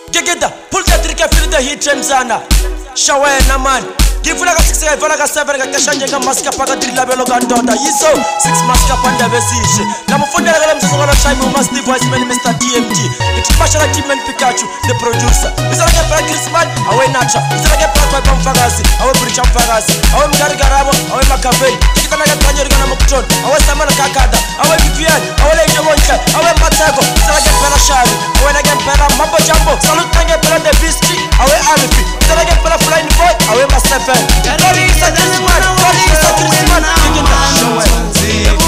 Gegeda, pull the trick and feel the heat Mzana. Shower na man. Give like a 6 like a 7 like a Shanga Maska Paga Labelo Gandota. Yiso 6 Maska Panda Vesish. Namufunda Lamsona Shime Mastevo is many Mr. DMT. It's special team and Pikhachoe, the producer. Is like a Christmas, away Nacha. Is like a part by Pomfagasi, our Bridge of Fagasi, our Gargarabo, our Macabe. You can get Panyagana Mokton, our Samana Kakada, our Vivian, our Lady Monka, our Mastevo. Is like a Pelashari, when I get Pera Mambo Jumbo, Salute Kanga Pera the Biscuit, our Alifi. Is like a Pera Flying Boy, our Mastevo. Police are this man, police are this man. You can show it.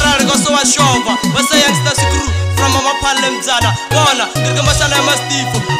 From Mastevo, Ngwana, Mastevo.